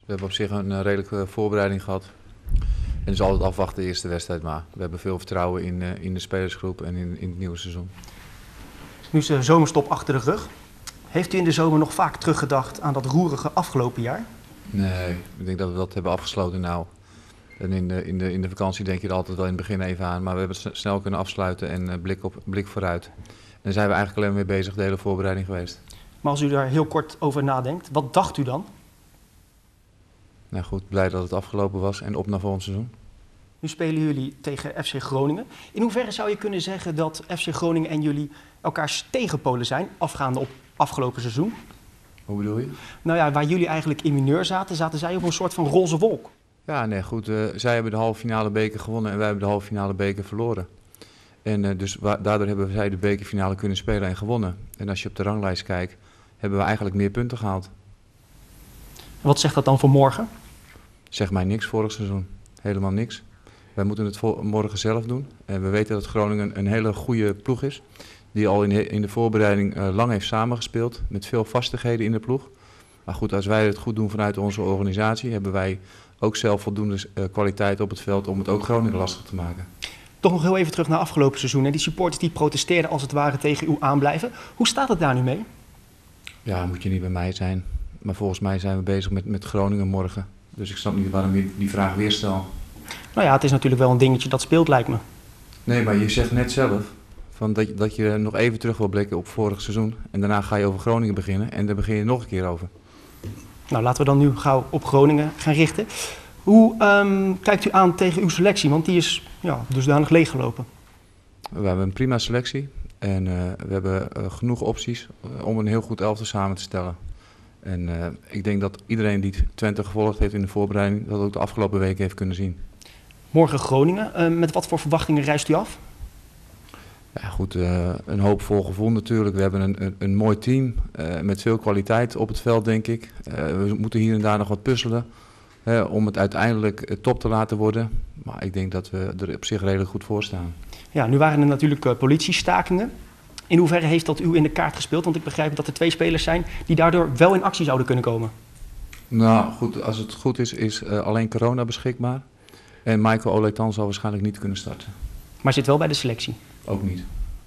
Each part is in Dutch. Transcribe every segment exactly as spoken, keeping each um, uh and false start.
We hebben op zich een uh, redelijke voorbereiding gehad. En het is altijd afwachten de eerste wedstrijd, maar we hebben veel vertrouwen in, uh, in de spelersgroep en in, in het nieuwe seizoen. Nu is de zomerstop achter de rug. Heeft u in de zomer nog vaak teruggedacht aan dat roerige afgelopen jaar? Nee, ik denk dat we dat hebben afgesloten nou. En in de, in de, in de vakantie denk je er altijd wel in het begin even aan, maar we hebben het snel kunnen afsluiten en uh, blik, op, blik vooruit. En daar zijn we eigenlijk alleen maar mee bezig, de hele voorbereiding geweest. Maar als u daar heel kort over nadenkt, wat dacht u dan? Nou goed, blij dat het afgelopen was en op naar volgend seizoen. Nu spelen jullie tegen F C Groningen. In hoeverre zou je kunnen zeggen dat F C Groningen en jullie elkaars tegenpolen zijn, afgaande op afgelopen seizoen? Hoe bedoel je? Nou ja, waar jullie eigenlijk in mineur zaten, zaten zij op een soort van roze wolk. Ja, nee, goed. Uh, zij hebben de halve finale beker gewonnen en wij hebben de halve finale beker verloren. En uh, dus daardoor hebben zij de bekerfinale kunnen spelen en gewonnen. En als je op de ranglijst kijkt, hebben we eigenlijk meer punten gehaald. Wat zegt dat dan voor morgen? Zeg mij niks vorig seizoen. Helemaal niks. Wij moeten het morgen zelf doen. En we weten dat Groningen een hele goede ploeg is. Die al in de, in de voorbereiding uh, lang heeft samengespeeld. Met veel vastigheden in de ploeg. Maar goed, als wij het goed doen vanuit onze organisatie, hebben wij ook zelf voldoende uh, kwaliteit op het veld om het ook Groningen lastig te maken. Toch nog heel even terug naar afgelopen seizoen. En die supporters die protesteerden als het ware tegen uw aanblijven. Hoe staat het daar nu mee? Ja, moet je niet bij mij zijn. Maar volgens mij zijn we bezig met, met Groningen morgen. Dus ik snap niet waarom je die vraag weer stelt. Nou ja, het is natuurlijk wel een dingetje dat speelt, lijkt me. Nee, maar je zegt net zelf van dat, je, dat je nog even terug wil blikken op vorig seizoen. En daarna ga je over Groningen beginnen en daar begin je nog een keer over. Nou, laten we dan nu gauw op Groningen gaan richten. Hoe um, kijkt u aan tegen uw selectie? Want die is ja, dusdanig leeggelopen. We hebben een prima selectie en uh, we hebben uh, genoeg opties uh, om een heel goed elftal samen te stellen. En uh, ik denk dat iedereen die Twente gevolgd heeft in de voorbereiding, dat ook de afgelopen weken heeft kunnen zien. Morgen Groningen. Uh, met wat voor verwachtingen reist u af? Ja goed, uh, een hoopvol gevoel natuurlijk. We hebben een, een, een mooi team uh, met veel kwaliteit op het veld, denk ik. Uh, we moeten hier en daar nog wat puzzelen uh, om het uiteindelijk uh, top te laten worden. Maar ik denk dat we er op zich redelijk goed voor staan. Ja, nu waren er natuurlijk uh, politiestakingen. In hoeverre heeft dat u in de kaart gespeeld? Want ik begrijp dat er twee spelers zijn die daardoor wel in actie zouden kunnen komen. Nou goed, als het goed is, is uh, alleen corona beschikbaar. En Michael Oletan zal waarschijnlijk niet kunnen starten. Maar zit wel bij de selectie? Ook niet.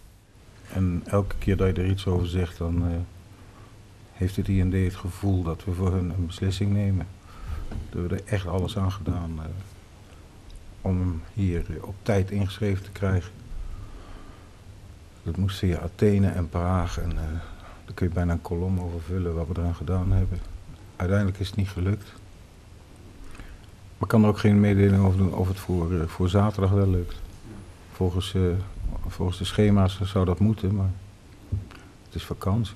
En elke keer dat je er iets over zegt, dan uh, heeft het I N D het gevoel dat we voor hun een beslissing nemen. Dat we er echt alles aan gedaan uh, om hem hier uh, op tijd ingeschreven te krijgen. Dat moest via Athene en Praag en uh, daar kun je bijna een kolom over vullen wat we eraan gedaan hebben. Uiteindelijk is het niet gelukt. Maar ik kan er ook geen mededeling over doen of het voor, uh, voor zaterdag wel lukt. Volgens, uh, volgens de schema's zou dat moeten, maar het is vakantie.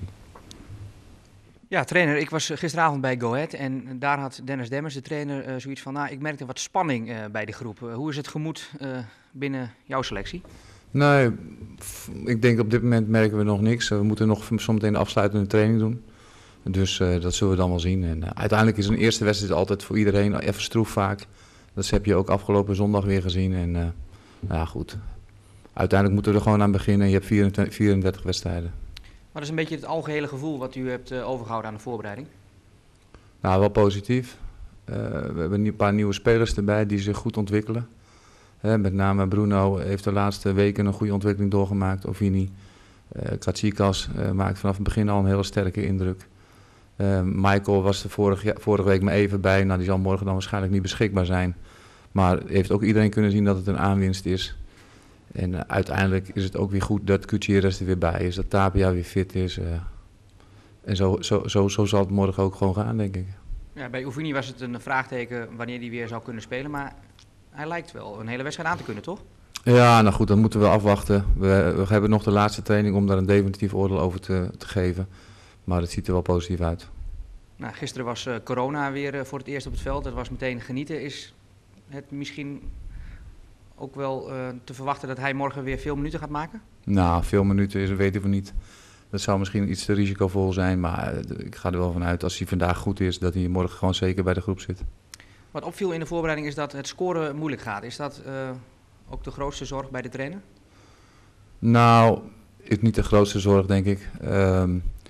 Ja, trainer, ik was gisteravond bij Go Ahead en daar had Dennis Demmers, de trainer, uh, zoiets van, nou, ik merkte wat spanning uh, bij de groep. Uh, hoe is het gemoed uh, binnen jouw selectie? Nee, ik denk op dit moment merken we nog niks. We moeten nog zometeen de afsluitende training doen. Dus uh, dat zullen we dan wel zien. En uh, uiteindelijk is een eerste wedstrijd altijd voor iedereen even stroef vaak. Dat heb je ook afgelopen zondag weer gezien. En uh, nou ja, goed. Uiteindelijk moeten we er gewoon aan beginnen. Je hebt vierentwintig, vierendertig wedstrijden. Wat is een beetje het algehele gevoel wat u hebt uh, overgehouden aan de voorbereiding? Nou, wel positief. Uh, we hebben een paar nieuwe spelers erbij die zich goed ontwikkelen. Uh, met name Bruno heeft de laatste weken een goede ontwikkeling doorgemaakt. Ovini, uh, Katsikas uh, maakt vanaf het begin al een hele sterke indruk. Uh, Michael was er vorig ja, vorige week maar even bij. Nou, die zal morgen dan waarschijnlijk niet beschikbaar zijn. Maar heeft ook iedereen kunnen zien dat het een aanwinst is. En uh, uiteindelijk is het ook weer goed dat Gutierrez er weer bij is. Dat Tapia weer fit is. Uh, en zo, zo, zo, zo zal het morgen ook gewoon gaan, denk ik. Ja, bij Ovini was het een vraagteken wanneer hij weer zou kunnen spelen. Maar hij lijkt wel een hele wedstrijd aan te kunnen, toch? Ja, nou goed, dan moeten we afwachten. We, we hebben nog de laatste training om daar een definitief oordeel over te, te geven. Maar het ziet er wel positief uit. Nou, gisteren was uh, corona weer uh, voor het eerst op het veld. Dat was meteen genieten. Is het misschien ook wel uh, te verwachten dat hij morgen weer veel minuten gaat maken? Nou, veel minuten is, weten we niet. Dat zou misschien iets te risicovol zijn. Maar uh, ik ga er wel vanuit als hij vandaag goed is, dat hij morgen gewoon zeker bij de groep zit. Wat opviel in de voorbereiding is dat het scoren moeilijk gaat. Is dat uh, ook de grootste zorg bij de trainer? Nou, is niet de grootste zorg, denk ik. Um,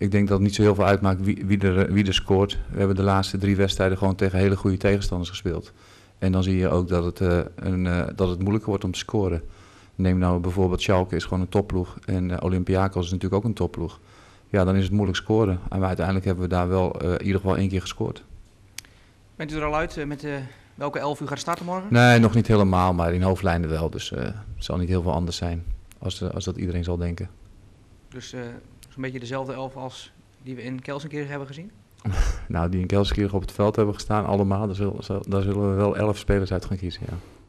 ik denk dat het niet zo heel veel uitmaakt wie, wie, er, wie er scoort. We hebben de laatste drie wedstrijden gewoon tegen hele goede tegenstanders gespeeld. En dan zie je ook dat het, uh, een, uh, dat het moeilijker wordt om te scoren. Neem nou bijvoorbeeld Schalke is gewoon een topploeg en uh, Olympiakos is natuurlijk ook een topploeg. Ja, dan is het moeilijk scoren. En uiteindelijk hebben we daar wel uh, in ieder geval één keer gescoord. Bent u er al uit uh, met uh, welke elf u gaat starten morgen? Nee, nog niet helemaal, maar in hoofdlijnen wel. Dus uh, het zal niet heel veel anders zijn als, uh, als dat iedereen zal denken. Dus uh, zo'n beetje dezelfde elf als die we in Kelsenkirchen hebben gezien? Nou, die in Kelsenkirchen op het veld hebben gestaan, allemaal. Daar zullen, daar zullen we wel elf spelers uit gaan kiezen, ja.